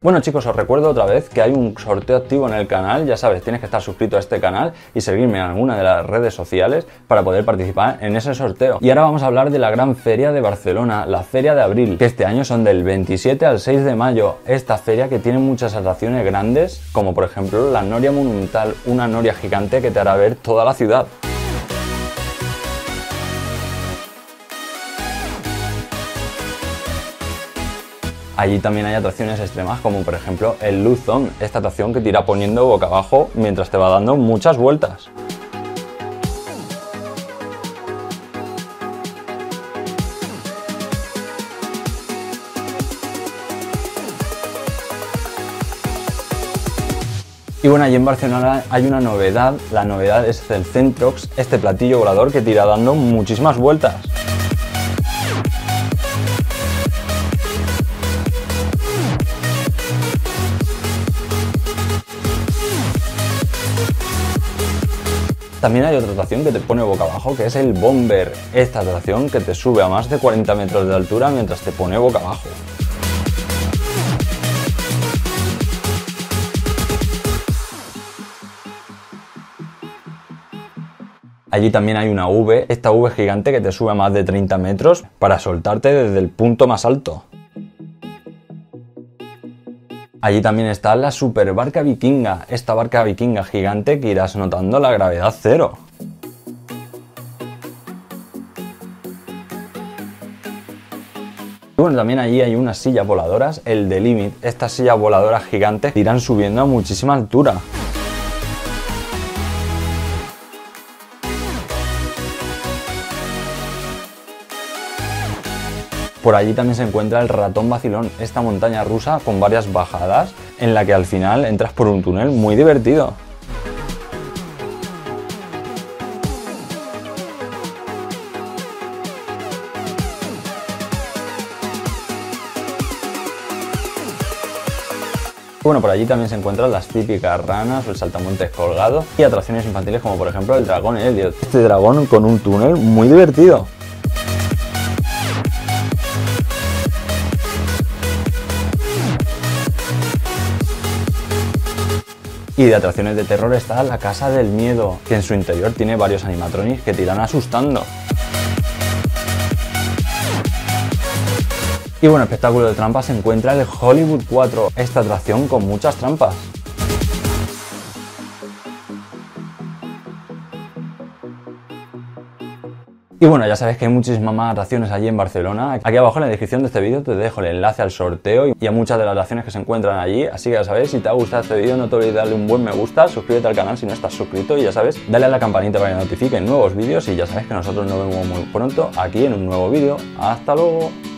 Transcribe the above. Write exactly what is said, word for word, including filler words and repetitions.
Bueno chicos, os recuerdo otra vez que hay un sorteo activo en el canal. Ya sabes, tienes que estar suscrito a este canal y seguirme en alguna de las redes sociales para poder participar en ese sorteo. Y ahora vamos a hablar de la gran feria de Barcelona, la Feria de Abril, que este año son del veintisiete al seis de mayo. Esta feria que tiene muchas atracciones grandes, como por ejemplo la Noria Monumental, una noria gigante que te hará ver toda la ciudad. Allí también hay atracciones extremas como por ejemplo el Luzón, esta atracción que te irá poniendo boca abajo mientras te va dando muchas vueltas. Y bueno, allí en Barcelona hay una novedad, la novedad es el Centrox, este platillo volador que te irá dando muchísimas vueltas. También hay otra atracción que te pone boca abajo, que es el Bomber, esta atracción que te sube a más de cuarenta metros de altura mientras te pone boca abajo. Allí también hay una V, esta V gigante que te sube a más de treinta metros para soltarte desde el punto más alto. Allí también está la super barca vikinga, esta barca vikinga gigante que irás notando la gravedad cero. Y bueno, también allí hay unas sillas voladoras, el The Limit, estas sillas voladoras gigantes que irán subiendo a muchísima altura. Por allí también se encuentra el Ratón Vacilón, esta montaña rusa con varias bajadas en la que al final entras por un túnel muy divertido. Bueno, por allí también se encuentran las típicas ranas o el saltamontes colgado y atracciones infantiles como por ejemplo el dragón Elliot, este dragón con un túnel muy divertido. Y de atracciones de terror está la Casa del Miedo, que en su interior tiene varios animatronics que te irán asustando. Y bueno, espectáculo de trampas se encuentra el Hollywood cuatro, esta atracción con muchas trampas. Y bueno, ya sabes que hay muchísimas más atracciones allí en Barcelona. Aquí abajo en la descripción de este vídeo te dejo el enlace al sorteo y a muchas de las atracciones que se encuentran allí. Así que ya sabes, si te ha gustado este vídeo no te olvides de darle un buen me gusta, suscríbete al canal si no estás suscrito y ya sabes, dale a la campanita para que notifiquen nuevos vídeos y ya sabes que nosotros nos vemos muy pronto aquí en un nuevo vídeo. ¡Hasta luego!